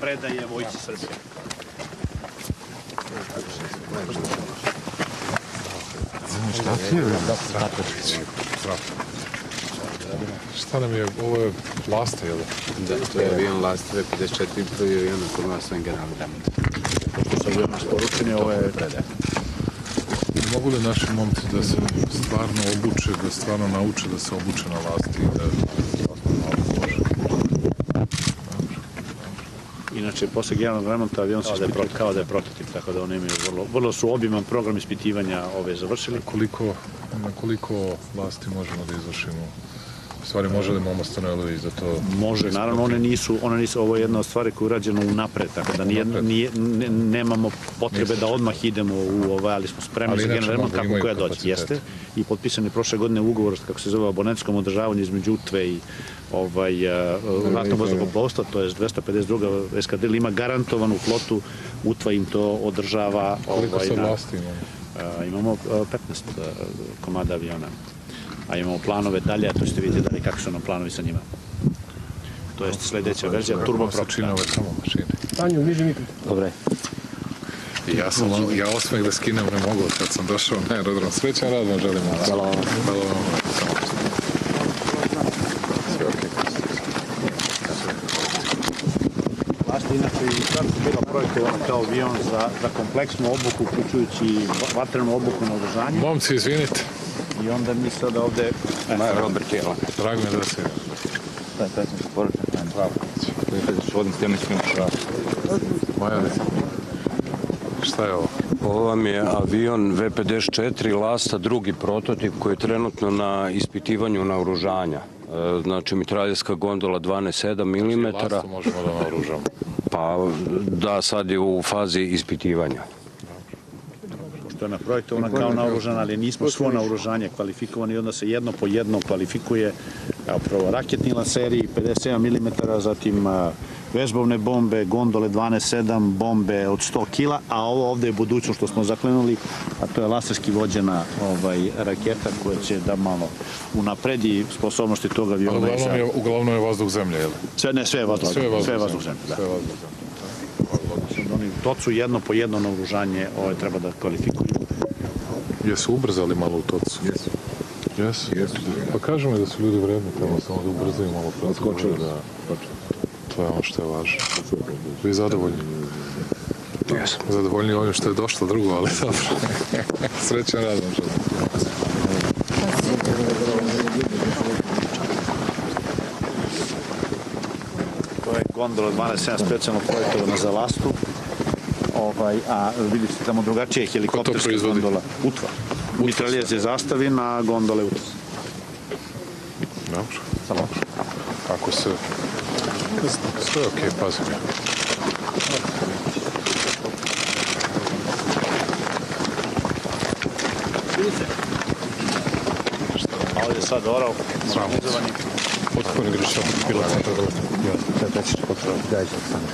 predaje vojci Srbije. Šta nam je, ovo je Lasta, jel? Da, to je avion Lasta V54, prvi avion na kojem vas sam generalni remont. Pošto su avion isporučeni, ovo je predaje. Mogu li naši momci da se stvarno obuče, da stvarno nauče da se obuče na Lasti i da može? Inače, posle generalnog remonta avion se ispituje kao da je prototip, tako da oni imaju vrlo su obiman program ispitivanja ove završili. Na koliko Lasti možemo da izvršimo? U stvari, može li Momo Stanojelović za to? Može, naravno, one nisu, ovo je jedna od stvari koja je urađena unapred, tako da nemamo potrebe da odmah idemo u ovaj, ali smo spremni za generalni remont kako koja dođe. Jeste, i potpisan je prošle godine ugovor, kako se zove, o abonentskom održavanju između Utve i ratnog vazduhoplovstva, to je 252. eskadrila, ima garantovanu flotu, Utva im to održava. Koliko sad Lasti imamo? Imamo 15 komada aviona. A imamo planove dalje, a to ćete vidjeti dalje kako su nam planovi sa njima. To je sljedeća verzija turboprop. Tanju, niži mikrofon. Dobre. Ja osmeh da skinem ne mogu kad sam došao na aerodrom. Srećan rad vam želim. Hvala vam. Sve okej. Lasta inače i sad su bila projektovana kao avion za kompleksnu obuku, uključujući vatrenu obuku na održanju. Momci, izvinite. I onda mi sada ovde... Robert Jela. Drago mi da se... To je predsjednik poručnik. Bravo. Gospodin Stemičkin. Maja, šta je ovo? Ovo vam je avion V54 Lasta, drugi prototip koji je trenutno na ispitivanju naoružanja. Znači, mitraljska gondola 12,7 mm. Lastu možemo da naoružamo? Pa da, sad je u fazi ispitivanja. To je naprojektovana kao naoružana, ali nismo svo naoružanje kvalifikovani, onda se jedno po jedno kvalifikuje, kao prvo raketni lanseri 57 mm, zatim vežbovne bombe, gondole 12,7, bombe od 100 kila, a ovo ovde je budućnost što smo zaklenuli, a to je laserski vođena raketa koja će da malo unapredi sposobnosti toga aviona. Uglavnom je vazduh zemlje, jel? Sve je vazduh zemlje, da. Oni tocu jedno po jedno naoružanje treba da kvalifikuju. Jesu ubrzali malo u tocu? Jesu. Pa kažemo da su ljudi vredni tamo, samo da ubrzaju malo proceduru. To je ono što je važno. Vi zadovoljni? Jesam. Zadovoljni ovim što je došlo drugo, ali dobro. Srećan rad vam želim. To je gondola 12,7 specijalno projektovana za Lastu, a vidite tamo drugačije helikopterska gondola. Utva. Mitraljez je zastavin, a gondole Utva. Dobro. Samo. Ako se... Sve je okej, pazim ja. Vidite? A ovdje je sad orao. Sramot. Potpuno Grišov, pilot centra da lepo. Ja, to je predsjednik potpuno. Gajić Aleksandar.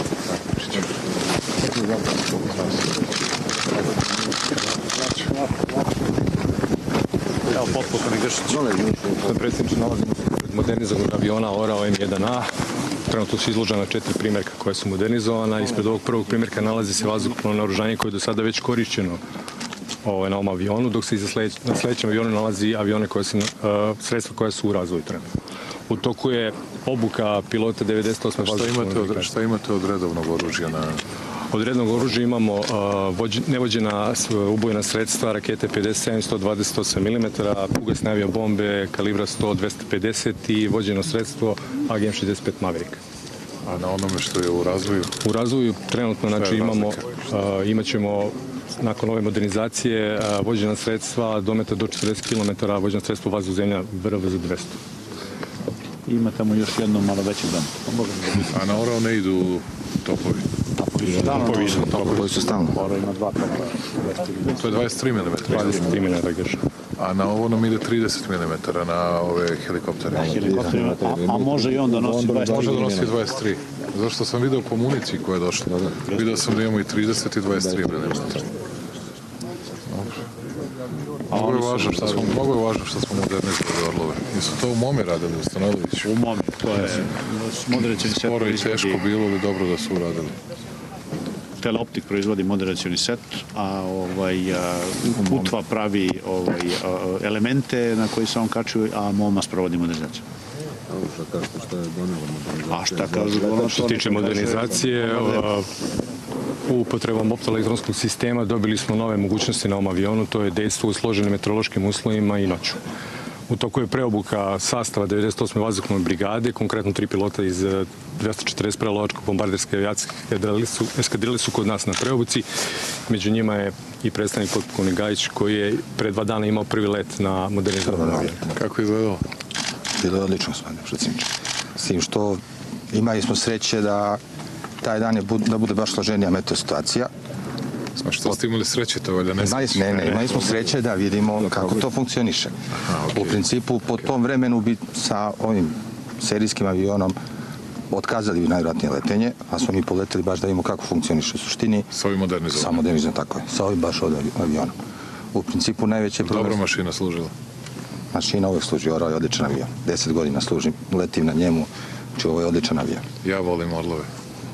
Evo potpuno Gršić. Gospodin predsjedniče, nalazimo se pred modernizovanog aviona Orao M1A. Trenutno su izložena 4 primjerka koja su modernizovana. Ispred ovog prvog primjerka nalazi se vazduhoplovno naoružanje koje je do sada već korišćeno na ovom avionu, dok se na sljedećem avionu nalazi sredstva koja su u razvoju trenutno. U toku je obuka pilota 98. Šta imate od redovnog oružja? Od rednog oružja imamo nevođena ubojna sredstva, rakete 57, 128 mm, ugasne aviobombe kalibra 100, 250 i vođeno sredstvo AGM-65 Maverick. A na onome što je u razvoju? U razvoju trenutno imat ćemo nakon ove modernizacije vođena sredstva dometa do 40 km, vođena sredstva vazduh zemlja VRV za 200. Ima tamo još jedno malo veće domet. A na Orao ne idu topovi? Topovi su stalno. Orao ima 2 topa. To je 23 mm? 23 mm, grešno. A na ovo nam ide 30 mm na ove helikoptere? A može i on da nosi 23 mm. Može da nosi 23. Zašto sam vidio po municiji koja je došla. Vidio sam da imamo i 30 i 23 mm. Mnogo je važno što smo modernizovali Orlove. Nisu to u Momi radili, u Stanojloviću. U Momi, to je moderacioni set. Sporo i teško bilo, ali dobro da su uradili. Teleoptik proizvodi moderacioni set, a Putva pravi elemente na koji se on kačuje, a Moma sprovodi modernizaciju. A šta kažu? Što se tiče modernizacije, upotrebom optoelektronskog sistema dobili smo nove mogućnosti na ovom avionu, to je dejstvo u složenim meteorološkim uslovima i noću. U toku je preobuka sastava 98. vazduhoplovne brigade, konkretno 3 pilota iz 241. lovačko-bombarderske avijacijske eskadrile su kod nas na preobuci. Među njima je i predstavnik potpukovnik Gajić koji je pre 2 dana imao prvi let na modernizovanom avionu. Kako je izgledalo? Bilo je odlično, gospodine predsjedniče. S tim što imali smo sreće da taj dan da bude baš složenija meteo situacija. A što ste imali sreće to, valjda ne? Imali smo sreće da vidimo kako to funkcioniše. U principu, po tom vremenu bi sa ovim serijskim avionom otkazali bi najvjerojatnije letenje, a smo mi poleteli baš da vidimo kako funkcioniše u suštini. Sa ovim modernizovanim? Sa modernizovanim, tako je. Sa ovim baš avionom. U principu najveće problem... Dobro mašina služila? Mašina uvijek služi, ovo je odličan avion. 10 godina služim, letim na njemu, znači ovo je odličan avion. Ja volim Orlove.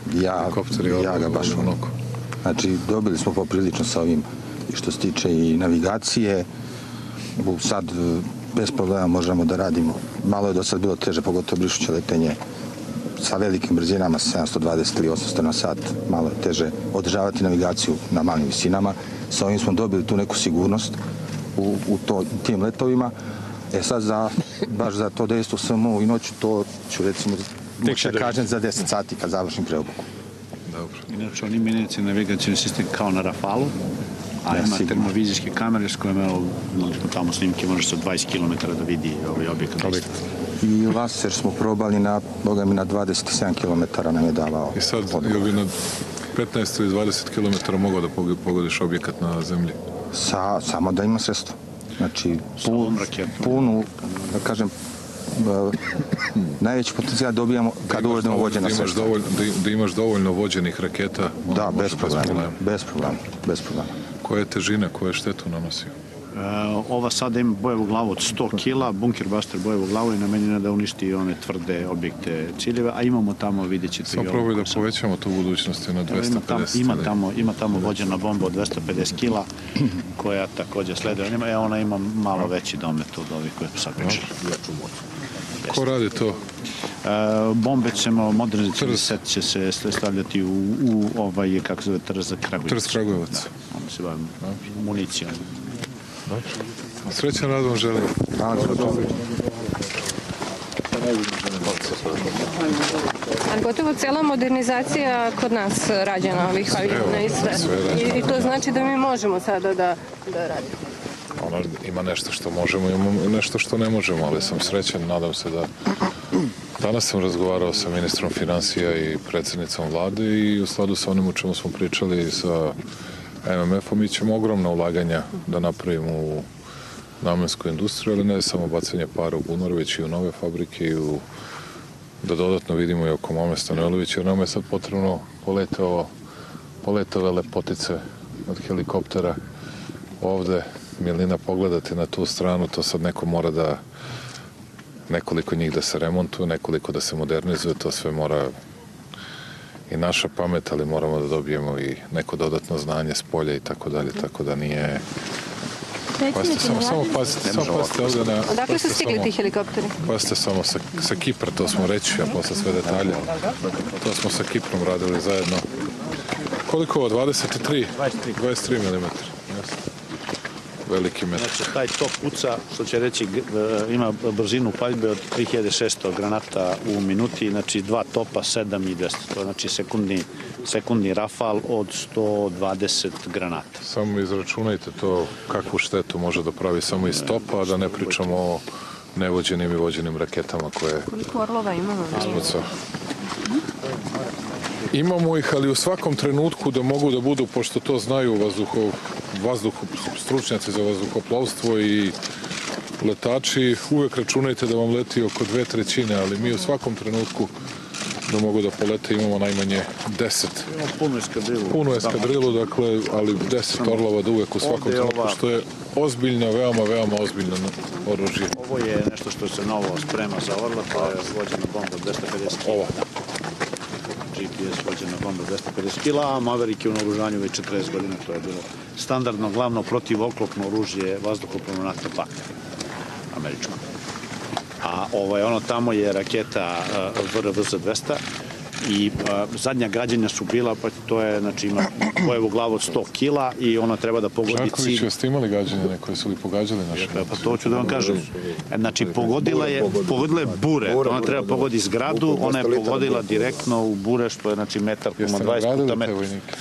Ja ga baš volim. Znači, dobili smo poprilično sa ovim i što se tiče i navigacije. Sad bez problema možemo da radimo. Malo je do sad bilo teže, pogotovo brišuće letenje sa velikim brzinama, 720 ili 800 na sat. Malo je teže održavati navigaciju na malim visinama. Sa ovim smo dobili tu neku sigurnost u tim letovima. Sad baš za to dejstvo samo i noću, to ću recimo kažem za 10 sati kad završim preobuku. Inače, on ima navigacijni sistem kao na Rafalu, a ima termovizijske kamere s kojima tamo snimke može sa 20 km da vidi ovaj objekat. I laser smo probali na 27 km nam je davao. I sad je bi na 15 ili 20 km mogao da pogodiš objekat na zemlji? Samo da ima sredstvo. Znači, punu, da kažem, najveći potencijal dobijamo kad uvedemo vođena sredstva. Da imaš dovoljno vođenih raketa? Da, bez problema. Koje težine, koje štetu nanosi? Ova sada ima bojevu glavu od 100 kila, bunker buster bojevu glavu i namenjena da uništi one tvrde objekte ciljeve, a imamo tamo, vidjet ćete... Samo probaj da povećamo tu budućnosti na 250. Ima tamo vođena bomba od 250 kila koja također sleduje. Ona ima malo veći domet od ovih koje sad pričali. Ko radi to? Bombe ćemo, modernizacijni set će se stavljati u kako se zove, Trz Kragujevac. Trz Kragujevac. Onda se bavimo municijom. Srećan rad vam želim. Gotovo cela modernizacija kod nas rađena ovih aviona i sve. I to znači da mi možemo sada da radimo. Ima nešto što možemo, ima nešto što ne možemo, ali sam srećan, nadam se da... Danas sam razgovarao sa ministrom financija i predsjednicom vlade i u skladu sa onim o čemu smo pričali sa MMF-om, mi ćemo ogromna ulaganja da napravimo u namensku industriju, ali ne samo bacanje para u bunar, već i u nove fabrike i da dodatno vidimo i oko Mome Stanojlovića, jer nam je sad potrebno poletove lepotice od helikoptera ovde. Milina, pogledati na tu stranu, to sad neko mora da nekoliko njih da se remontuje, nekoliko da se modernizuje, to sve mora i naša pamet, ali moramo da dobijemo i neko dodatno znanje s polja i tako dalje, tako da nije... Samo pazite ovdje na... Odakle su stigli ti helikopteri? Pazite samo sa Kipra, to smo reći, a posle sve detalje. To smo sa Kiprom radili zajedno. Koliko ovo? 23? 23 mm. Veliki metar. Znači, taj top puca, što će reći, ima brzinu paljbe od 3600 granata u minuti, znači 2 topa, 7 i 200. To znači sekundni rafal od 120 granata. Samo izračunajte to, kakvu štetu može da pravi samo iz topa, a da ne pričamo o nevođenim i vođenim raketama koje... Koliko Orlova imamo? Imamo ih, ali u svakom trenutku da mogu da budu, pošto to znaju stručnjaci za vazduhoplovstvo i letači, uvek računajte da vam leti oko 2/3, ali mi u svakom trenutku da mogu da polete. Imamo najmanje 10. Imamo punu eskadrilu. Punu eskadrilu, dakle, ali 10 orlova da uvek u svakom trenutku, što je ozbiljno, veoma ozbiljno oružje. Ovo je nešto što se novo sprema za Orla, to je vođena bomba 250 kg. GPS vođena bomba 250 kg, a Maverick je u naoružanju već 40 godina, to je bilo standardno, glavno protivoklopno oružje vazduhoplovno NATO pakta američko. A ono tamo je raketa VRVZ-200 i zadnja gađanja su bila, pa to je, znači, ima bojevu glavu od 100 kila i ona treba da pogodi cilj. Žarković, jeste imali gađanje koje su li pogađali naše? Pa to ću da vam kažem. Znači, pogodila je bure, ona treba pogodi zgradu, ona je pogodila direktno u bure, što je, znači, 1,20 m puta metar.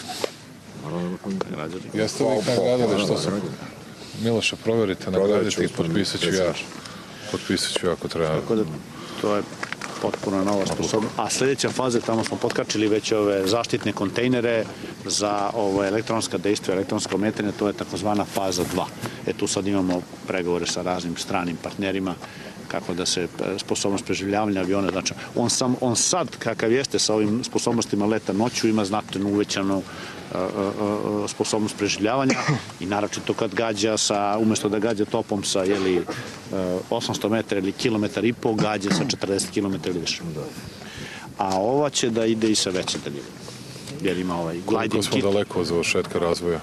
Jeste li ih nagradili, što su? Miloša, proverite, nagradite ih, potpisat ću ja ako treba. Tako da, to je potpuno nova sposobnost. A sljedeća faza, tamo smo potkačili već ove zaštitne kontejnere za elektronska dejstva, elektronsko ometanje, to je takozvana faza 2. Tu sad imamo pregovore sa raznim stranim partnerima kako da se sposobnost preživljavanja aviona, znači on sad kakav jeste sa ovim sposobnostima leta noću ima znatno uvećanu sposobnost preživljavanja i naročito kad gađa umesto da gađa topom sa 800 metara ili kilometar i pol, gađa sa 40 km ili više. A ova će da ide i sa veće daljine. Jer ima gliding kit. Koliko smo daleko od završetka razvoja?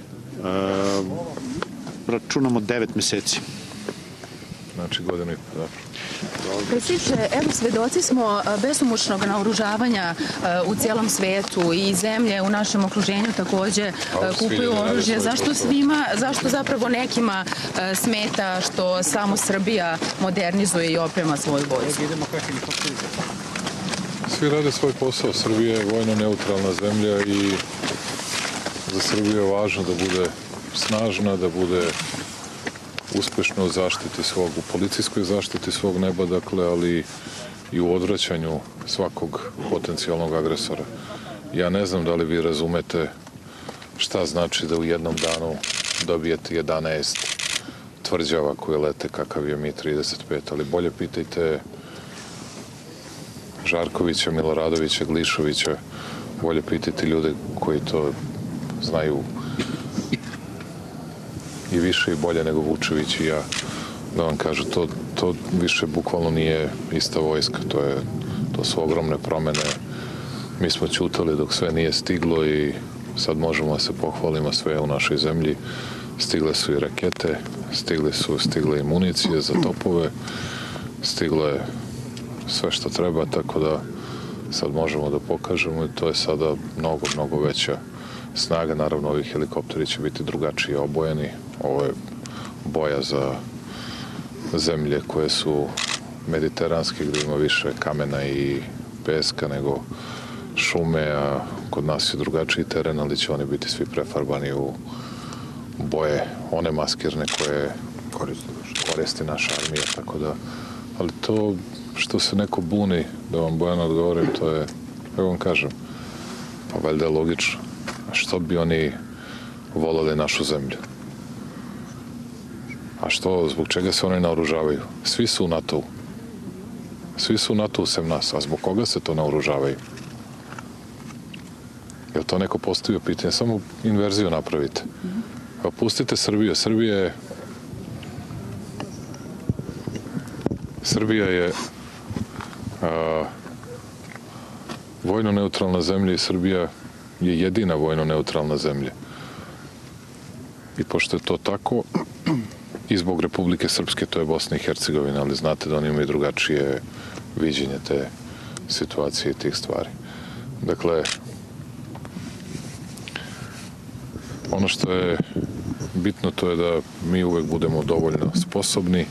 Računamo 9 meseci. Znači godinu i po, da. Predsjedniče, evo svedoci smo besomučnog naoružavanja u cijelom svetu i zemlje u našem okruženju takođe kupuju oružje. Zašto zapravo nekima smeta što samo Srbija modernizuje i oprema svoju vojsku? Svi rade svoj posao. Srbija je vojno neutralna zemlja i za Srbiju je važno da bude snažna, da bude uspešno u policijskoj zaštiti svog neba, dakle, ali i u odvraćanju svakog potencijalnog agresora. Ja ne znam da li vi razumete šta znači da u jednom danu dobijete 11 tvrđava koje lete kakav je Mi-35, ali bolje pitajte Žarkovića, Miloradovića, Glišovića, bolje pitajte ljude koji to znaju i više i bolje nego Vučević i ja, da vam kažu, to više bukvalno nije ista vojska, to su ogromne promene. Mi smo ćutali dok sve nije stiglo i sad možemo da se pohvalimo sve u našoj zemlji. Stigle su i rakete, stigle i municije za topove, stiglo je sve što treba, tako da sad možemo da pokažemo i to je sada mnogo veća snaga. Naravno, ovi helikopteri će biti drugačije obojeni. Ovo je boja za zemlje koje su mediteranske, gdje ima više kamena i peska nego šume, a kod nas je drugačiji teren, ali će oni biti svi prefarbani u boje, one maskirne koje koristi naša armija, tako da, ali to što se neko buni, da vam Bojana odgovorim, to je, kako vam kažem, pa valjda je logično. Što bi oni voleli našu zemlju? A što, zbog čega se oni naoružavaju? Svi su u NATO-u. Svi su u NATO-u sem nas. A zbog koga se to naoružavaju? Je li to neko postavio pitanje? Samo inverziju napravite. Pustite Srbiju. Srbija je vojno neutralna zemlja i Srbija je jedina vojno neutralna zemlja. I pošto je to tako, i zbog Republike Srpske, to je Bosna i Hercegovina, ali znate da oni imaju drugačije viđenje te situacije i tih stvari. Dakle, ono što je bitno to je da mi uvek budemo dovoljno sposobni,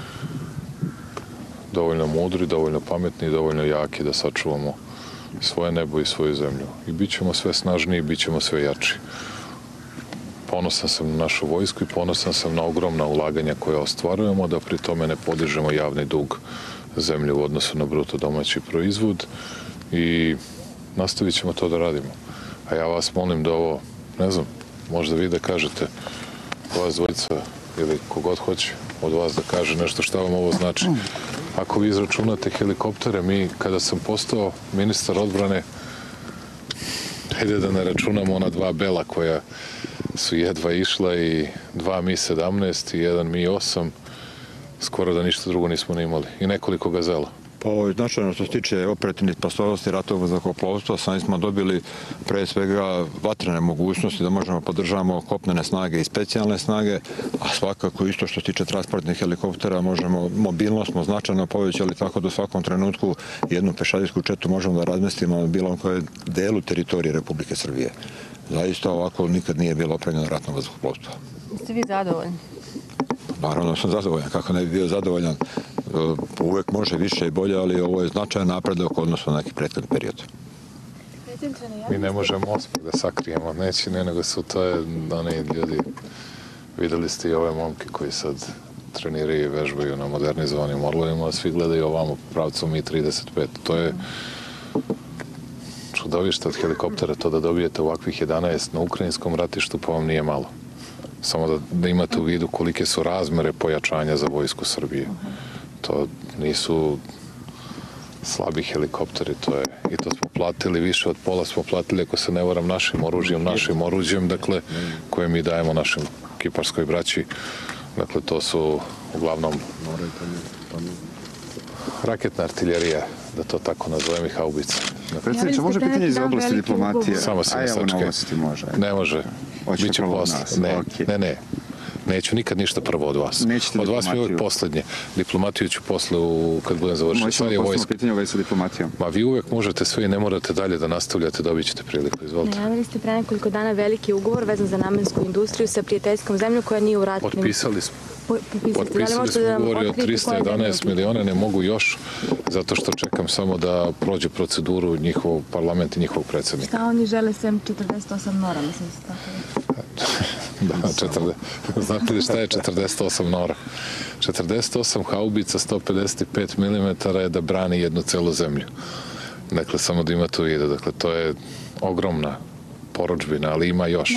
dovoljno mudri, dovoljno pametni i dovoljno jaki da sačuvamo svoje nebo i svoju zemlju. I bit ćemo sve snažniji, bit ćemo sve jači. Ponosan sam na našu vojsku i ponosan sam na ogromna ulaganja koje ostvarujemo, da pri tome ne podižemo javni dug zemlje u odnosu na bruto domaći proizvod i nastavit ćemo to da radimo. A ja vas molim da ovo, ne znam, možda vi da kažete, vas dvojica ili kogod hoće od vas da kaže nešto šta vam ovo znači. ako vi izračunate helikoptere, mi kada sam postao ministar odbrane, hajde da ne računamo ona 2 Bela koja su jedva išla i 2 Mi-17 i 1 Mi-8, skoro da ništa drugo nismo ni imali. I nekoliko Gazela. Pa ovo je značajno što se tiče operativnih sposobnosti ratovog zrakoplovstva. Sami smo dobili pre svega vatrene mogućnosti da možemo podržavamo kopnene snage i specijalne snage, a svakako isto što se tiče transportnih helikoptera mobilnost smo značajno povećali, tako da u svakom trenutku jednu pešadijsku četu možemo da razmestimo na bilo kojem delu teritorije Republike Srbije. Zaista ovako nikad nije bilo opremljeno ratno vazduhoplovstvo. Ste vi zadovoljni? Naravno sam zadovoljan, kako ne bi bio zadovoljan. Uvek može više i bolje, ali ovo je značajan napredak u odnosu na neki prethodni period. Mi ne možemo ospeh da sakrijemo, neće ne, nego su to oni ljudi, videli ste i ove momke koji sad treniraju i vežbaju na modernizovanim orlovima, a svi gledaju ovamo pravcu Mi-35. To je čudovište od helikoptera, to da dobijete ovakvih 11 na ukrajinskom ratištu, pa vam nije malo. Samo da imate u vidu kolike su razmere pojačanja za vojsku Srbije. To nisu slabi helikopteri, i to smo platili, više od pola smo platili, ako se ne varam, našim oružjem, dakle, koje mi dajemo našim kiparskoj braći. Dakle, to su uglavnom raketna artiljerija, da to tako nazovem, i haubice. Predsjedniče, može pitanje iz oblasti diplomatije? Samo se ne sačke. Ne može. Biće posle. Ne. Neću nikad ništa prvo od vas. Od vas mi uvek poslednje. Diplomatiju ću posle kad budem završio. Možemo posljedno pitanje u vezi sa diplomatijom. Ma vi uvek možete sve i ne morate dalje da nastavljate, dobit ćete priliku. Izvolite. Najavili ste pre nekoliko dana veliki ugovor vezan za namensku industriju sa prijateljskom zemljom koja nije u ratnim... Potpisali smo ugovor od 311 miliona, ne mogu još, zato što čekam samo da prođe proceduru njihov parlament i njihov predsjednik. Šta oni žele sem 48 nora, mislim se tako? Znate li šta je 48 nora? 48 haubica 155 mm je da brani jednu celu zemlju. Dakle, samo da imate u vidu. Dakle, to je ogromna porudžbina, ali ima još.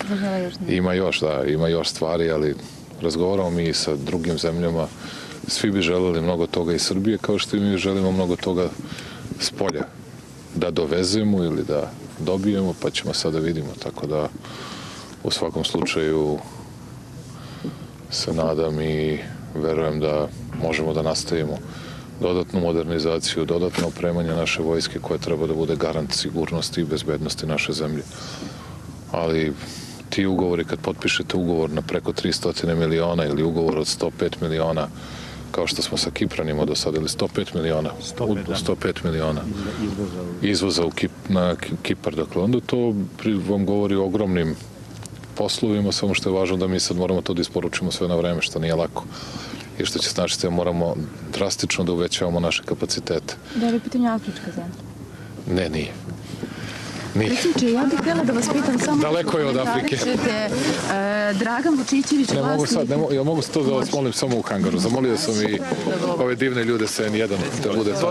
Ima još stvari, ali razgovaramo mi sa drugim zemljama. Svi bi želeli mnogo toga iz Srbije, kao što i mi želimo mnogo toga s polja. Da dovezemo ili da dobijemo, pa ćemo sada vidimo. Tako da, u svakom slučaju, se nadam i verujem da možemo da nastavimo dodatnu modernizaciju, dodatno opremanje naše vojske koje treba da bude garant sigurnosti i bezbednosti naše zemlje. Ali ti ugovori, kad potpišete ugovor na preko 300 miliona ili ugovor od 105 miliona, kao što smo sa Kipranima do sada, ili 105 miliona izvoza na Kipar. Dakle, onda to vam govori o ogromnim poslovima, samo što je važno da mi sad moramo to da isporučimo sve na vreme, što nije lako. I što će značiti da moramo drastično da uvećavamo naše kapacitete. Da li je pitanje afrička zemlja? Ne, nije. Predsjedniče, ja bih htjela da vas pitam samo... Daleko je od Afrike. Dragan Vučićević vlasnik... Ja mogu to da vas molim samo u hangaru. Zamolio sam i ove divne ljude sa N1 da bude tako.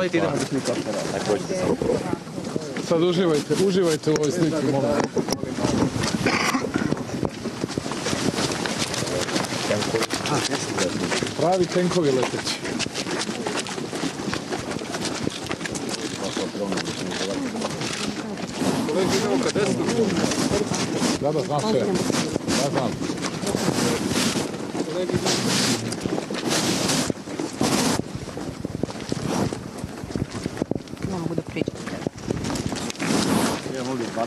Sad uživajte u ovoj slici, molim. Pravi tenkovi leteći. Da, znam sve. Da, znam. Ne mogu da pričam. Ja mogu 20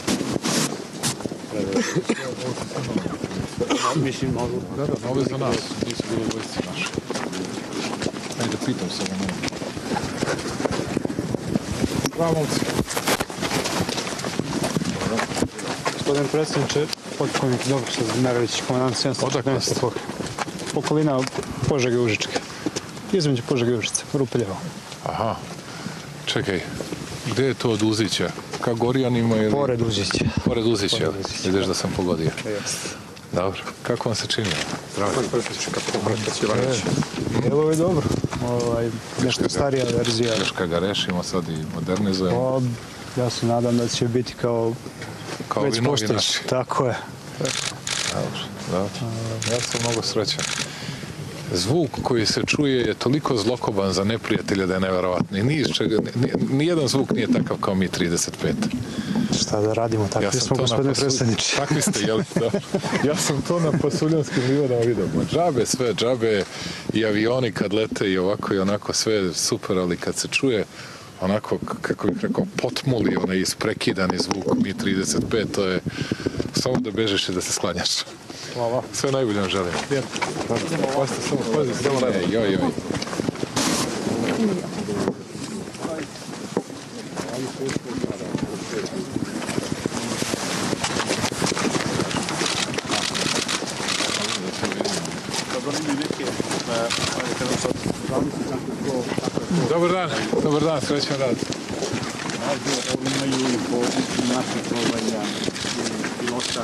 Mislim, mogu. Da, ovo je za nas. Nisu bilo vojsci naše. Ajde, pitam se na mene. Pravomci. Gospodin predsjedniče, potpunik Dobriša Zminarović, komandant 714. Okolina Požege Užičke. Između Požege i Užice, Rupeljevo. Aha. Čekaj, gde je to od Uzića? Ka Gorjanima ili... Pored Uzića. Pored Uzića, vidiš da sam pogodio. Dobro, kako vam se čini? Zdravo. Evo je dobro. Nešto starija verzija. Još kad ga rešimo sad i modernizujemo. Ja se nadam da će biti kao već postojeći. Tako je. Dobro. Ja sam mnogo srećan. zvuk koji se čuje je toliko zlokoban za neprijatelja da je neverovatno. I nijedan zvuk nije takav kao Mi-35. Šta da radimo, takvi smo, gospodine predsjedniče. Takvi ste, jel? Ja sam to na Pasuljanskim livadama vidio. Džabe, sve džabe i avioni kad lete i ovako i onako, sve super, ali kad se čuje onako, kako bih rekao, potmuli, onaj isprekidani zvuk Mi-35, to je samo da bežeš i da se sklanjaš. Hvala. Sve najbolje vam želim. Pazite, samo pazite. Joj. Dobar dan, srećan rad. Imaju i po naših plovanja pilota.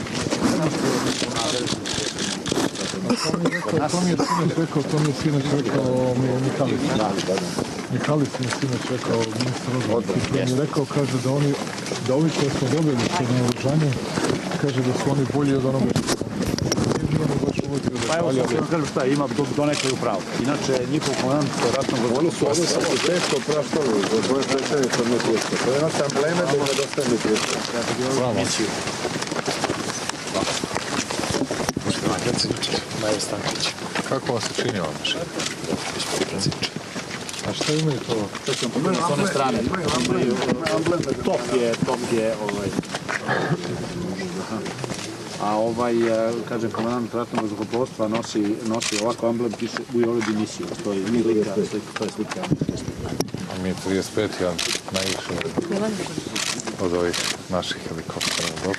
To mi je sinoć rekao Mihalić mi je sinoć rekao ministar odbrane. Mi je rekao, kaže da ovi koji smo dobili kod naoružanja, kaže da su oni bolji od onoga što pa evo sad vam kažem šta, ima donekle u pravu. Inače, njihov komandant ratnog oni su teško praštali, to je predsjednica Mi-35. To je naša embleme da je dostaje Mi-35. Poštovani predsjedniče, Majer Stanković. Kako vam se čini ovo mišljenje? Predsjedniče. A šta imaju to? S one strane. Top je a kažem, komandant ratnog zrakoplovstva nosi ovako emblem, piše Ujole Dimisiju, to je slika. A Mi-35 je najviše od ovih naših helikoptera. Dobro.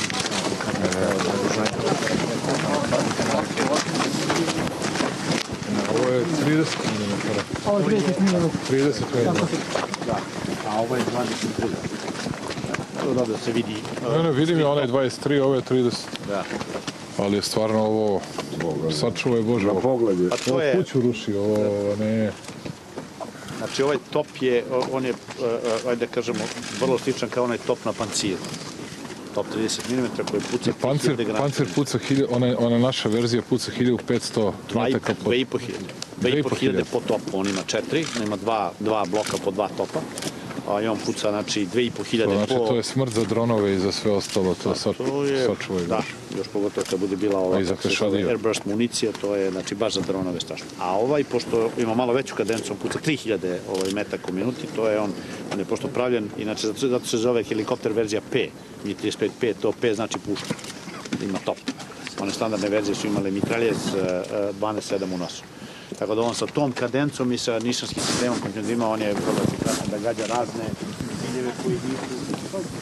Ovo je 30 mm. Ovo je 30 mm. 30 mm. Da, a ovo je 23. Da se vidi. Ne, vidim je onaj 23, ovo je 30. Da. Ali je stvarno ovo, sačuvaj Bože, na pogled je. Ovo kuću ruši, ovo ne... Znači ovaj top je, on je, ajde da kažemo, vrlo sličan kao onaj top na panciru. Top 30 mm koji puca 3000 grana. Pancir puca, ona naša verzija puca 1500 metaka po... 2500 po topu, on ima 4, on ima dva bloka po 2 topa. I on puca, znači, 2500 po... Znači, to je smrt za dronove i za sve ostalo, to sačuvaj. Da, još pogotovo kad bude bila ova airburst municija, to je, znači, baš za dronove strašno. A ovaj, pošto ima malo veću kadencu, on puca 3000 metaka u minuti, to je on je pošto pravljen, inače, zato se zove helikopter verzija P, Mi-35P, to P znači pušta, ima top. One standardne verzije su imale mitraljez 12.7 u nosu. Tako da on sa tom kadencom i sa nišanskim sistemom koji je imao, on je vrlo efikasno da gađa razne ciljeve koji nisu...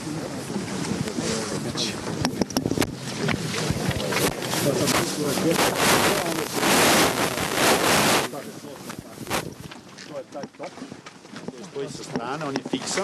To je taj top koji stoji sa strane, on je fiksan.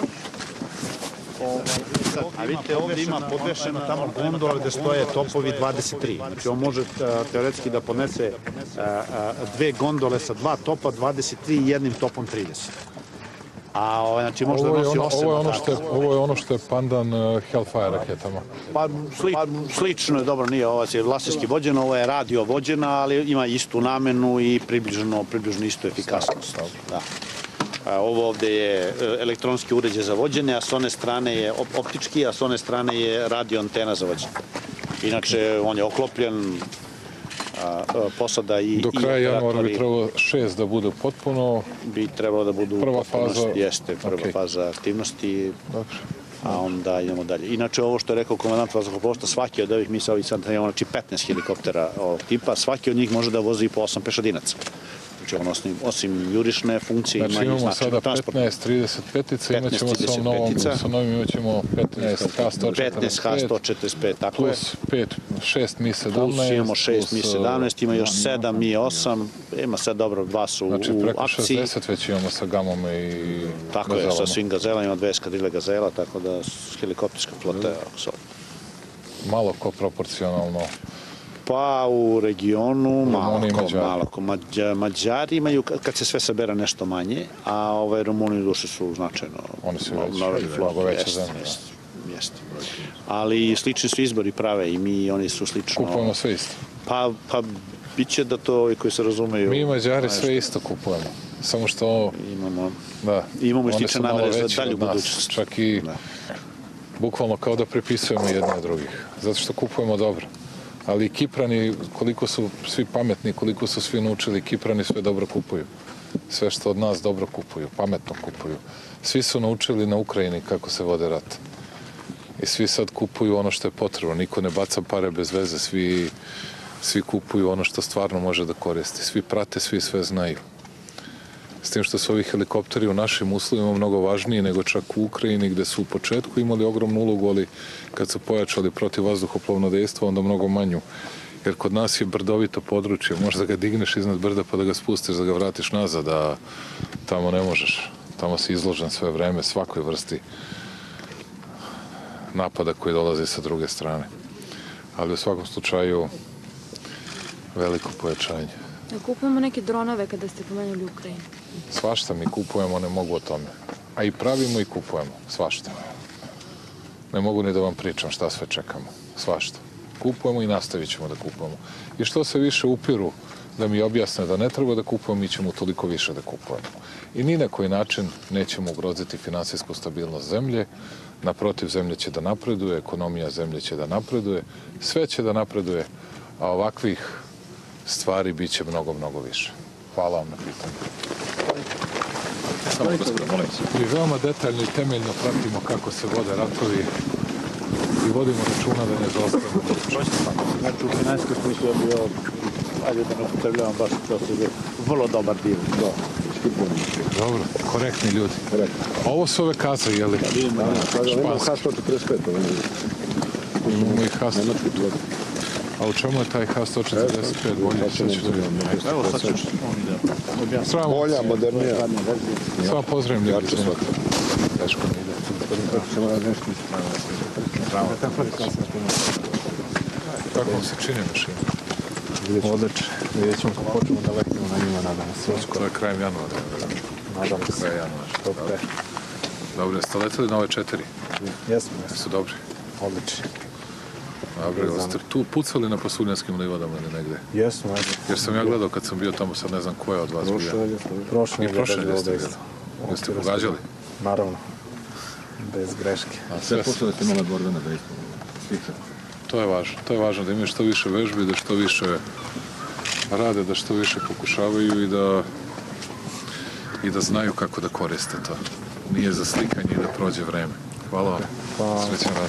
A vidite, ovdje ima podvešeno tamo gondola gde stoje topovi 23. Znači on može teoretski da ponese dve gondole sa 2 topa 23 i jednim topom 30. A znači možda nosi 8. Ovo je ono što je pandan Hellfire raketama. Pa slično je, dobro, nije, ovo je vlasnički vođeno, ovo je radio vođena, ali ima istu namenu i približno istu efikasnost. Da. Ovo ovde je elektronski uređaj za vođenje, a s one strane je optički, a s one strane je radio antena za vođenje. Inače, on je oklopljen, posada i do kraja januara bi trebalo 6 da bude potpuno. Bi trebalo da budu prva faza. Jeste, prva faza aktivnosti. Dobro. A onda idemo dalje. Inače, ovo što je rekao komandant vazduhoplovstva, svaki od ovih, mi sa ovih sad imamo 15 helikoptera ovog tipa, svaki od njih može da vozi po 8 pešadinaca. Znači, osim jurišne funkcije ima i značajno transport. Znači, imamo sada 15 35-ica, imat ćemo sa novim imat ćemo 15 H-145, tako je. Plus 6 Mi-17. Plus imamo 6 Mi-17, ima još 7 Mi-8, ima sad dobro, 2 su u akciji. Znači, preko 60 već imamo sa gamama i gazelama. Tako je, sa svim gazelama, ima 2 eskadrile gazela, tako da helikopterska flota je malo ko proporcionalno. Pa u regionu malo. Mađari imaju, kad se sve sabera, nešto manje, a Rumuni duše su značajno. Oni su mnogo veća zemlja. Jeste. Ali slični su izbori prave i mi, oni su slično... Kupujemo sve isto. Pa Biće da to ovi koji se razumeju... Mi Mađari sve isto kupujemo. Samo što... Imamo one slične su malo namere za veće dalju od nas. budućnost. Čak i bukvalno kao da prepisujemo jedne od drugih. Zato što kupujemo dobro. Ali Kiprani, koliko su svi pametni, koliko su svi naučili, Kiprani sve dobro kupuju. Sve što od nas dobro kupuju, pametno kupuju. Svi su naučili na Ukrajini kako se vode rat. I svi sad kupuju ono što je potrebno. Niko ne baca pare bez veze. Svi kupuju ono što stvarno može da koristi. Svi prate, svi sve znaju. S tim što su ovi helikopteri u našim uslovima mnogo važniji nego čak u Ukrajini, gde su u početku imali ogromnu ulogu, ali kad su pojačali protivvazduhoplovno dejstvo, onda mnogo manju. Jer kod nas je brdovito područje, možeš da ga digneš iznad brda pa da ga spustiš, da ga vratiš nazad, a tamo ne možeš. Tamo si izložen sve vreme, svakoj vrsti napada koji dolazi sa druge strane. Ali u svakom slučaju veliko pojačanje. Kupujemo neke dronove kada ste pomenuli Ukrajinu. Svašta mi kupujemo, ne mogu o tome. A i pravimo i kupujemo, svašta. Ne mogu ni da vam pričam šta sve čekamo, svašta. Kupujemo i nastavit ćemo da kupujemo. I što se više upiru da mi objasne da ne treba da kupujemo, mi ćemo toliko više da kupujemo. I ni na koji način nećemo ugroziti finansijsku stabilnost zemlje. Naprotiv, zemlja će da napreduje, ekonomija zemlje će da napreduje, sve će da napreduje, a ovakvih stvari bit će mnogo, mnogo više. Hvala vam na pitanju. Mi veoma detaljno i temeljno pratimo kako se vode ratovi i vodimo računa da ne zaostavimo. Znači, u finansijskom smislu je bio, ajde da ne upotrebljavam baš to se vrlo dobar dio. Dobro, korektni ljudi. A ovo su ove kaze, jeli? Imamo H-145. Imamo i H-145. A u čemu je taj H-145 bolji? Evo sad ću objasniti. Bolja, modernija. Samo pozdravim ljudi. Teško mi ide. Kako vam se čini mašina? Odlično. Vidjet ćemo kako počnemo da letimo na njima, nadamo se. To je krajem januara. Nadamo se. Krajem januara. Dobro, jeste leteli na ove 4? Jesmo. Su dobri? Odlični. Dobro, ste tu pucali na Pasuljanskim livadama ili negde? Jesmo. Jer sam ja gledao kad sam bio tamo, sad ne znam ko je od vas bio. Prošle nedelje ste gledali. Jeste pogađali? Naravno. Bez greške. Sve počeli ste imali borbene dejstva. To je važno. To je važno da imaju što više vežbi, da što više rade, da što više pokušavaju i da znaju kako da koriste to. Nije za slikanje i da prođe vreme. Hvala vam. Srećan rad.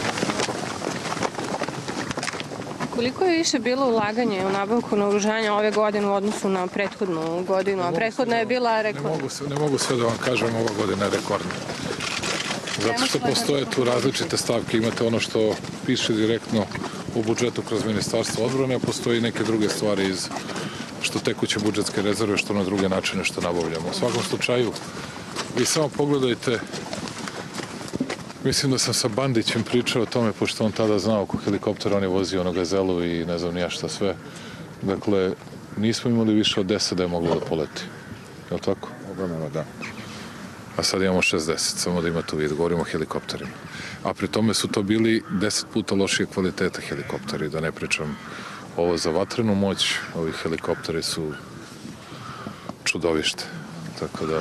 Koliko je više bilo ulaganje u nabavku naoružanja ove godine u odnosu na prethodnu godinu, a prethodna je bila rekordna? Ne mogu sve da vam kažem, ova godina je rekordna. Zato što postoje tu različite stavke. Imate ono što piše direktno u budžetu kroz Ministarstvo odbrane, a postoji neke druge stvari iz što tekuće budžetske rezerve, što na druge načine što nabavljamo. U svakom slučaju, vi samo pogledajte, mislim da sam sa Bandićem pričao o tome, pošto on tada znao oko helikoptera, on je vozio ono Gazelu i ne znam nija šta sve. Dakle, nismo imali više od 10 da je moglo da poleti. Je li tako? Da. A sad imamo 60, samo da imate uvid, govorimo o helikopterima. A pri tome su to bili 10 puta lošije kvalitete helikopteri, da ne pričam ovo za vatrenu moć, ovi helikopteri su čudovište. Tako da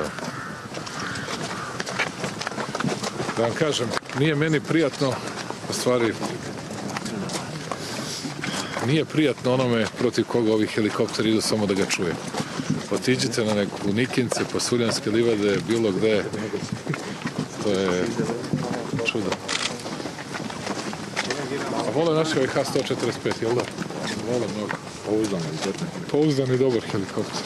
vam kažem, nije meni prijatno, u stvari nije prijatno onome protiv koga ovi helikopteri idu samo da ga čuje. Otiđite na neku Nikince, Pasuljanske livade, bilo gde. To je čudo. A vole naši ovaj H-145, jel da? Vole mnogo. Pouzdan i dobar helikopter.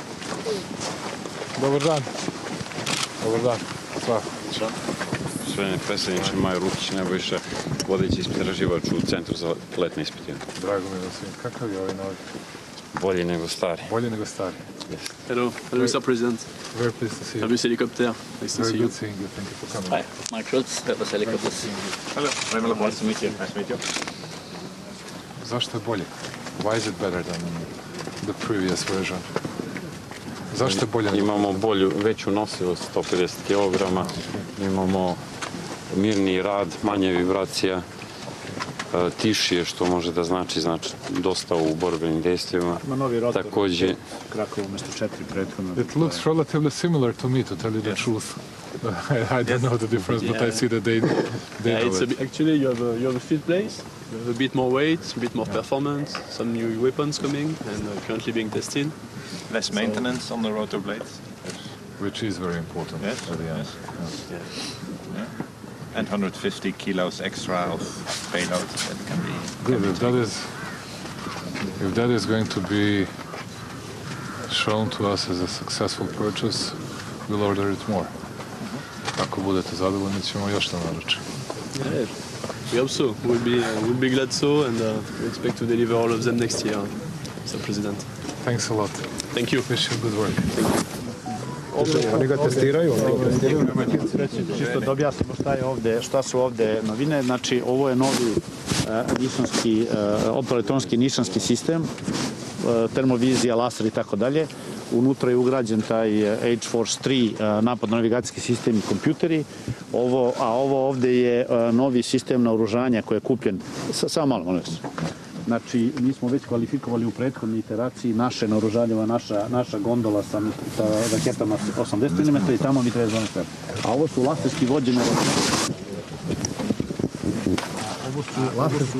Dobar dan. Dobar dan. Svako. Gospodine predsjedniče, Majo Rukić, Nebojša, vodeći istraživač u Centru za letne ispitine. Drago mi da sam. Kakav je ovaj novi? Bolji nego stari. Bolji nego stari. Hello, Mr. President. Very pleased to see you. Airbus Helicopter. Nice to see you. Very good seeing you. Thank you for coming. Hi, Mike Schultz, Airbus Helicopter. Hello, I'm nice to meet you. Nice to meet you. Zašto je bolje? Why is it better than the previous version? Zašto je bolje? Imamo veću nosivost, 150 kg. Imamo mirniji rad, manje vibracija. tišije, što može da znači dosta u borbenim dejstvima. Ima novi rotor. Takođe, Krakovo umjesto 4 prethodno. It looks relatively similar to me, to tell you the truth. I don't know the difference, but I see that they know it. Actually, you have a field place. You have a bit more weight, a bit more performance, some new weapons coming and currently being tested. Less maintenance on the rotor blades. Which is very important at the end. Yeah. And 150 kilos extra of payload that can be... Good, if that is going to be shown to us as a successful purchase, we'll order it more. Ako budete zadovoljni, ćemo još to naručiti. Yeah, we hope so. We'll be glad so, and we expect to deliver all of them next year, Mr. President. Thanks a lot. Thank you. Wish you good work. Oni ga testiraju. Čisto da objasnimo šta su ovde novine. Znači, ovo je novi optoelektronski nišanski sistem, termovizija, laser i tako dalje. Unutra je ugrađen taj H-Force 3 napadno-navigacijski sistem i kompjuteri. Ovo ovde je novi sistem naoružanja koji je kupljen. Samo malo, molim vas. Znači, mi smo već kvalifikovali u prethodnoj iteraciji naše naoružanje, naša gondola sa raketama 80 mm i tamo mi treba zvone sve. A ovo su laserski vođene rakete. Ovo su laserski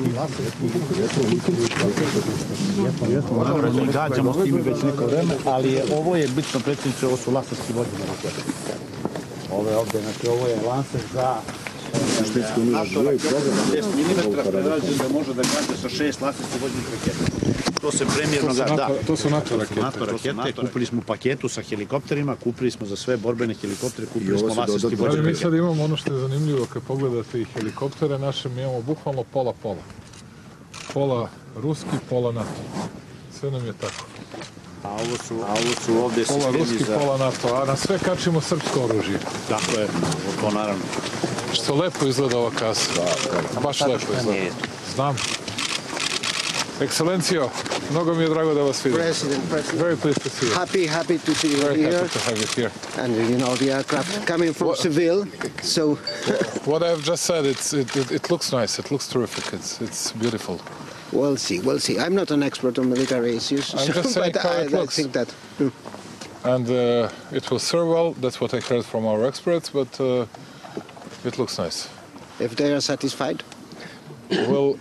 jesmo, naravno, mi gađamo s time već neko vreme, ali ovo je bitno predsjedniče, ovo su laserski vođene rakete. Ove ovde, znači, ovo je laser za naša raketa 10 mm prerađen da može da gađa sa 6 laserskih vođenih raketa. To se premijerno da. To su NATO rakete. NATO rakete, kupili smo u paketu sa helikopterima, kupili smo za sve borbene helikoptere, kupili smo laserski vođene rakete. Mi sad imamo ono što je zanimljivo, kad pogledate i helikoptere naše, mi imamo bukvalno pola-pola. Pola ruski, pola NATO. Sve nam je tako. A ovo su ovde pola sistemi ruski, za... pola NATO, a na sve kačimo srpsko oružje. Tako je, to naravno. Što lepo izgleda ova kasa. Baš lepo izgleda. Znam. Ekscelencijo, mnogo mi je drago da vas vidim. President. Very pleased to see you. Happy to see you Very here. happy to have you here. And you know the aircraft coming from Seville, so... What I've just said, it looks nice. It looks terrific. It's beautiful. We'll see. I'm not an expert on military issues, I'm just saying how it looks. I think that... And it will serve well. That's what I heard from our experts, but it looks nice. If they are satisfied, we'll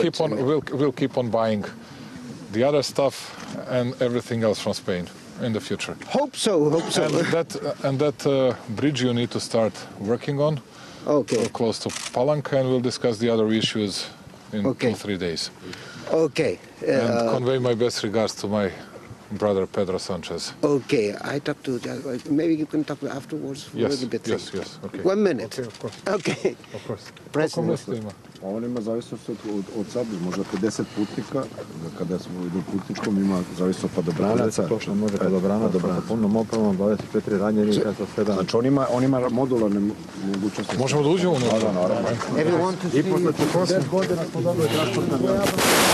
keep on buying the other stuff and everything else from Spain in the future. Hope so. And that bridge you need to start working on. Okay. Close to Palanca, and we'll discuss the other issues in 2-3 days. Okay. And convey my best regards to my brother Pedro Sanchez. Okay, I talked to... Maybe you can talk afterwards for a little bit. Yes, okay. 1 minute. Okay, of course. Okay. Of course. President. On ima zavisnost od sad, možda 50 putnika, kada smo u putničkom ima zavisno padobranaca. Točno može padobranaca, sa punom opremom, 24 ranjenika sa 7. Znači on ima modularne mogućnosti. Možemo da uđemo u njegu? Da, naravno. I posle 10 godina smo dobili transportna mjera.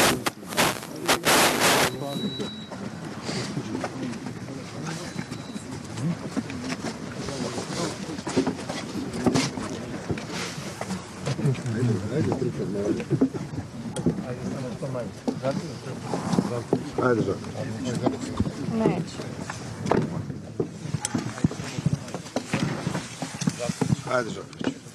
Ajde, žao. Neće. Ajde, žao.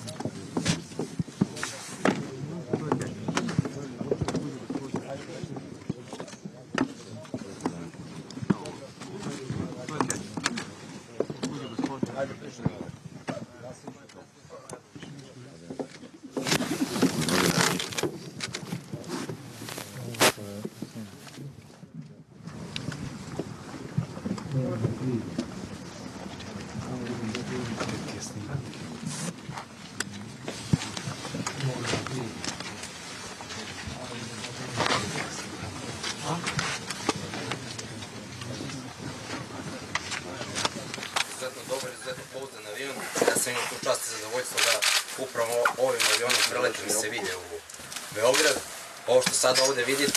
Ja sam imao tu čast i zadovoljstvo da upravo ovim avionom preletim iz Sevilje u Beograd. Ovo što sad ovde vidite...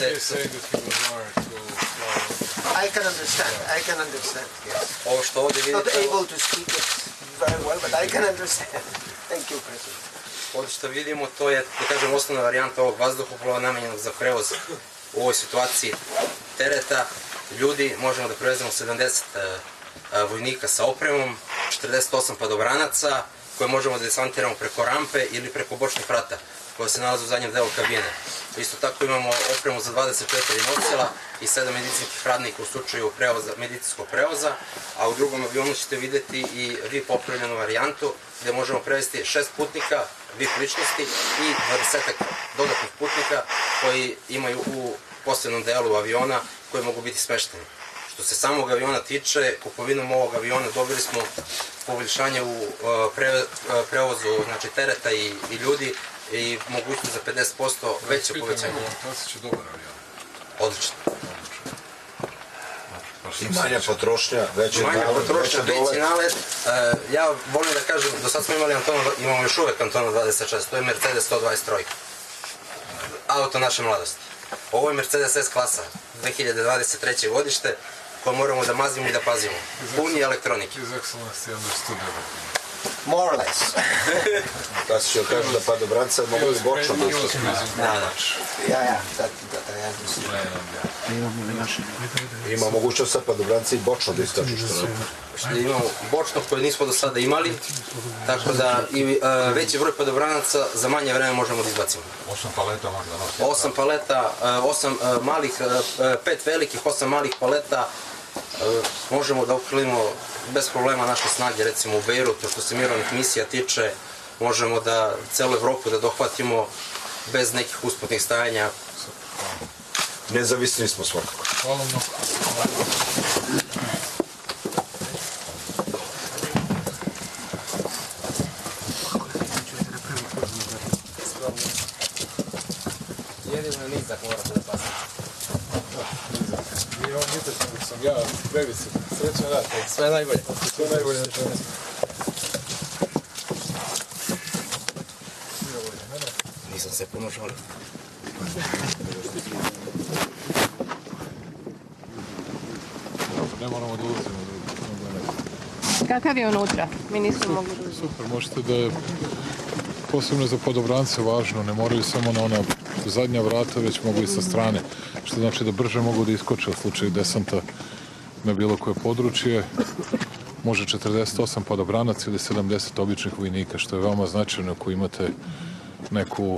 I can understand, yes. Ovo što ovde vidite... Not able to speak it very well, but I can understand. Thank you, President. ovdje što vidimo, to je, da kažem, osnovna varijanta ovog vazduhoplova namenjenog za prevoz u ovoj situaciji tereta, ljudi. Možemo da prevezemo 70 vojnika sa opremom, 48 padobranaca, koje možemo da desmantiramo preko rampe ili preko bočnih vrata, koje se nalaze u zadnjem delu kabine. Isto tako imamo opremu za 24 nosila i 7 medicinskih radnika u slučaju medicinskog prevoza, a u drugom avionu ćete vidjeti i VIP opremljenu varijantu, gdje možemo prevesti 6 putnika, VIP ličnosti i 20 dodatnih putnika koji imaju u posebnom delu aviona koji mogu biti smešteni. Što se samog aviona tiče, kupovinom ovog aviona dobili smo poboljšanje u prevozu tereta i ljudi i mogućnost za 50% veće povećanje. To će dobar avion. Odlično. Manja potrošnja, veći nalet. Ja volim da kažem, do sad smo imali imamo još uvek Antona 26, to je Mercedes 123. Auto naše mladosti. Ovo je Mercedes S klasa, 2023. godište, koje moramo da mazimo i da pazimo. Puni elektronike. His Excellency understood everything. More or less. Da se će kažu da padobranca mogu i bočno da isto Ima mogućnost sa padobranci i bočno da isto Imamo bočno koje nismo do sada imali, tako da i veći broj padobranaca za manje vreme možemo da izbacimo. 8 paleta možda nositi. 8 paleta, 8 malih, 5 velikih, 8 malih paleta, možemo da uklimo bez problema naše snage, recimo u Bejrutu, što se mirovnih misija tiče, možemo da celu Evropu da dohvatimo bez nekih usputnih stajanja. Nezavisni smo svakako. Hvala mnogo. Jedino je nizak, morate da pasite. Nije on nizak, nego sam ja previsok. Srećan rad. Sve najbolje. Sve najbolje na čemu. Nisam se puno žalio. Ne moramo da ulazimo. Kakav je unutra? Mi nismo mogli da uzeti. Super, možete da je posebno za podobrance važno, ne moraju samo na ona zadnja vrata, već mogu i sa strane, što znači da brže mogu da iskoče u slučaju desanta na bilo koje područje. Može 48 podobranaca ili 70 običnih vojnika, što je veoma značajno ako imate neku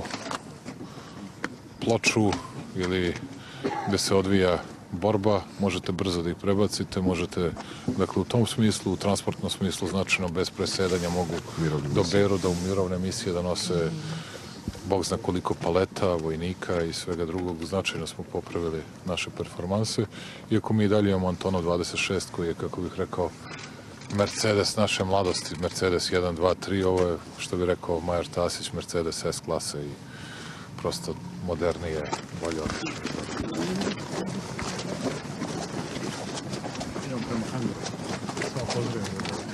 ploču ili gde se odvija borba, možete brzo da ih prebacite, možete, dakle u tom smislu, u transportnom smislu značajno bez presedanja mogu do Bejruta u mirovne misije da nose Bog zna koliko paleta, vojnika i svega drugog. Značajno smo popravili naše performanse, iako mi i dalje imamo Antonov 26 koji je, kako bih rekao, Mercedes naše mladosti, Mercedes 1, 2, 3, ovo je, što bi rekao Majar Tasić, Mercedes S klase i prosto modernije, bolje odlično. Samo pozdravim.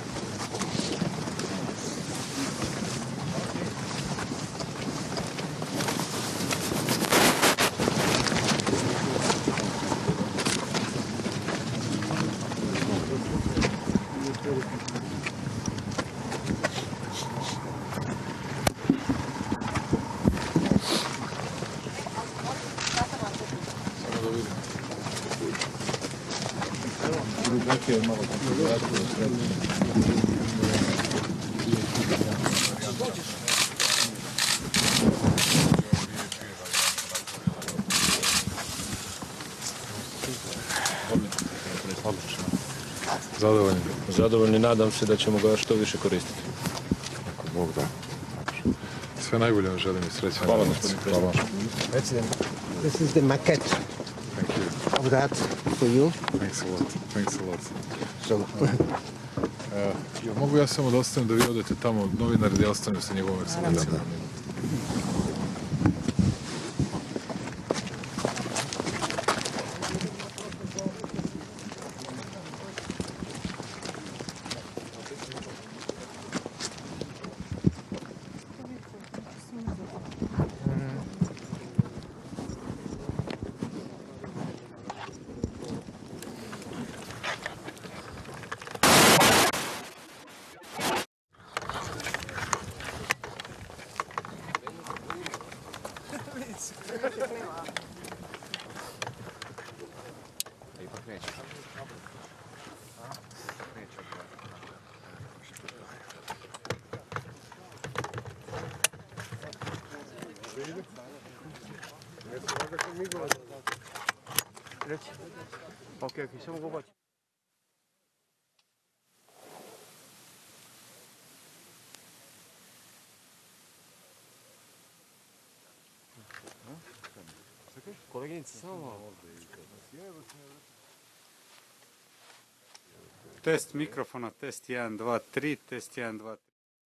Zadovoljni? Zadovoljni, nadam se da ćemo ga što više koristiti. Ako Bog da. Sve najbolje vam želim i srećan. Hvala, gospodine predsjedniče. President, this is the maquette Thank you. of that for you. Thanks a lot. Thanks a lot. So, Mogu ja samo da ostanem da vi odete tamo, novinari, da ja ostanem sa njegovom ekscelencijom. Окей, само го бачи. Koleginice, samo malo. Test mikrofona, test 1, 2, 3, test 1, 2, 3.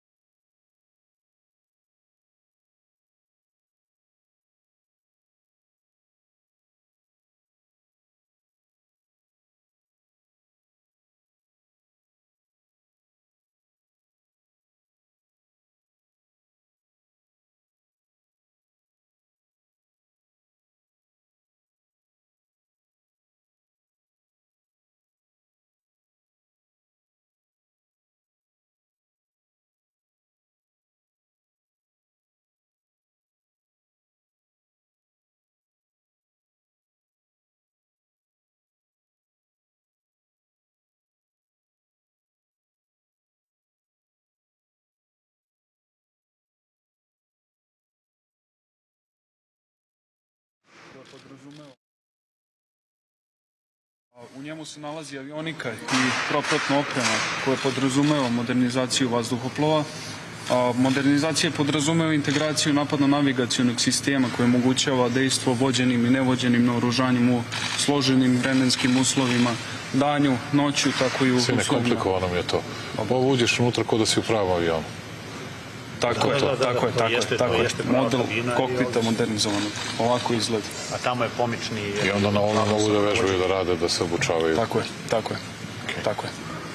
U njemu se nalazi avionika i propratna oprema koja podrazumeva modernizaciju vazduhoplova. Modernizacija podrazumeva integraciju napadno-navigacionog sistema koji omogućava dejstvo vođenim i nevođenim naoružanjem u složenim vremenskim uslovima, danju, noću, tako i u uslovima. Sine, komplikovano mi je to. Ovo uđeš unutra kod da si u pravom avionu. Tako je. Model kokpita modernizovanog. Ovako izgleda. A tamo je pomični... I onda na ono mogu da vežbaju, da rade, da se obučavaju. Tako je.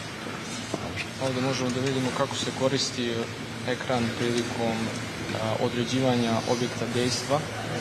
Ovdje možemo da vidimo kako se koristi ekran prilikom određivanja objekta dejstva.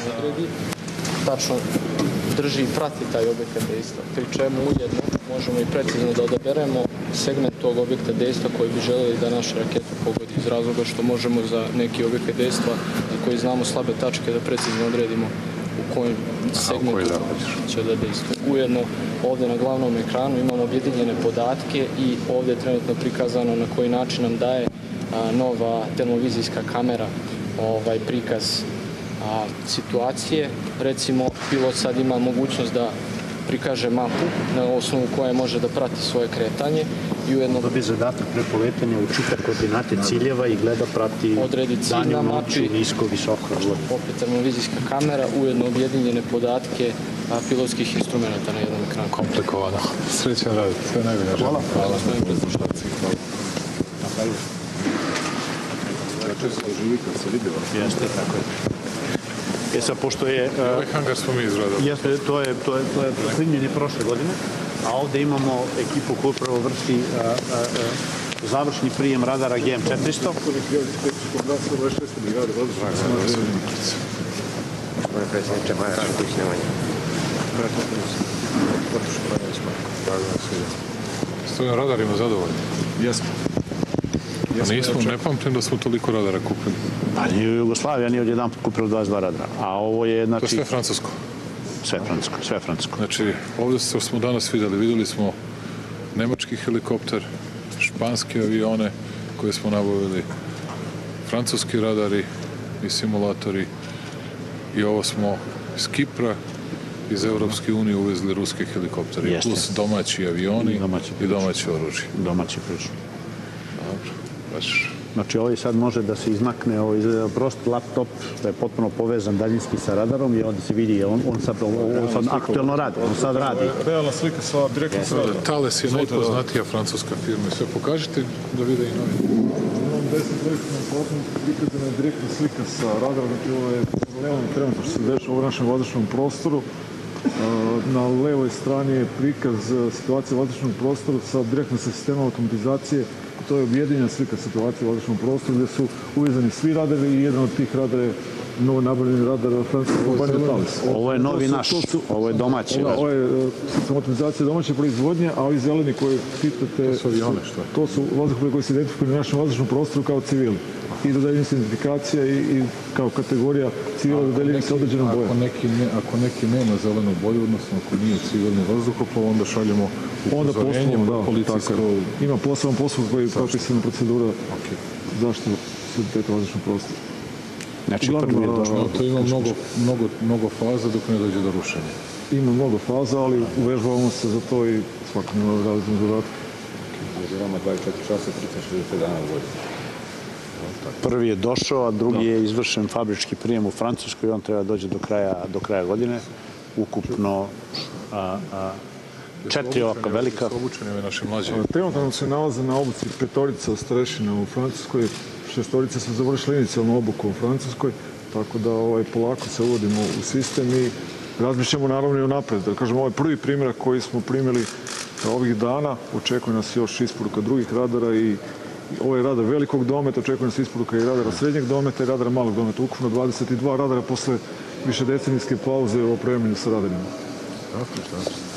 Tačno drži i prati taj objekat dejstva, pri čemu ujedno možemo i precizno da odaberemo segment tog objekta dejstva koji bi želeli da naša raketa pogodi, iz razloga što možemo za neki objekat dejstva za koji znamo slabe tačke da precizno odredimo u kojem segmentu će da dejstvuje. Ujedno ovdje na glavnom ekranu imamo objedinjene podatke i ovdje je trenutno prikazano na koji način nam daje nova termovizijska kamera prikaz situacije. Recimo, pilot sad ima mogućnost da prikaže mapu na osnovu koje može da prati svoje kretanje i ujedno dobije zadatak pre poletanja, učita koordinate ciljeva i gleda, prati danju, noću, nisko, visoko. Opet termovizijska kamera, ujedno objedinjene podatke pilotskih instrumenta na jednom ekranu. Komplikovano. Srećan rad, sve najbolje. Hvala. Hvala. Jeste, tako je. Sad, pošto je... Ovaj hangar smo mi izradili. Jeste, to je primljenje prošle godine, a ovde imamo ekipu koja upravo vrši završni prijem radara GM400. Gospodine predsjedniče, Maja Šuković Nemanja. S ovim radarima zadovoljni? Jesmo. Ne pamtim da smo toliko radara kupili. Pa nije u Jugoslaviji, nije odjedan kupili 22 radara. A ovo je, znači... To je sve francusko? Sve francusko. Znači, ovdje smo danas vidjeli smo nemački helikopter, španske avione koje smo nabavili, francuski radari i simulatori i ovo smo iz Kipra, iz Evropske unije uvezli ruske helikoptere, plus domaći avioni i domaće oružje. Domaći oružje. Dobro, baš... Znači, ovaj sad može da se izmakne, prost laptop da je potpuno povezan daljinski sa radarom i onda se vidi, on sad aktuelno radi, on sad radi. Realna slika direktno sa radarom. Thales je najpoznatija francuska firma i sve pokažite da vide i novi. Imam 10 lekcijama platno prikazana je direktna slika sa radarom, znači ovo je levom trenutno što se dešava u našem vazdušnom prostoru. Na levoj strani je prikaz situacije u vazdušnom prostoru direktno sa sistemom automatizacije. To je objedinjena slika situacije u vazdušnom prostoru gdje su uvezani svi radari i jedan od tih radara je novo nabavljeni radar francuske kompanije Thales. Ovo je novi naš, ovo je domaći. Ovo je automatizacija domaće proizvodnje, a ovi zeleni koji pitate... To su avione, što? To su vazduhoplovi koji se identifikuju na našem vazdušnom prostoru kao civili. I dodeljena se identifikacija i kao kategorija civila dodeljena se određenom bojem. Ako neki nema zelenu boju, odnosno ako nije civilni vazduhoplov, onda šaljemo upozorenjem policijsko... Ima poseban postupak koji je propisana procedura zaštite saniteteta vazdušnog prostora. Znači, prvi je došlo. To ima mnogo faza dok ne dođe do rušenja. Ima mnogo faza, ali uvežbavamo se za to i svakodnevno radimo zadatke. Imamo 24 časa, 360 dana u godinu. Prvi je došao, a drugi je izvršen fabrički prijem u Francuskoj i on treba dođe do kraja godine. Ukupno 4 ovako velika. Trenutno se nalaze na obuci 5 starešina u Francuskoj, 6 su završili inicijalnu obuku u Francuskoj, tako da polako se uvodimo u sistem i razmišljamo naravno i o napred. Da kažem, ovaj prvi primjerak koji smo primili ovih dana, očekuje nas još isporuka drugih radara i ovaj radar velikog dometa, očekuje nas isporuka i radara srednjeg dometa i radara malog dometa. Ukupno 22 radara posle višedecenijske pauze u opremanju sa radarima. Tako.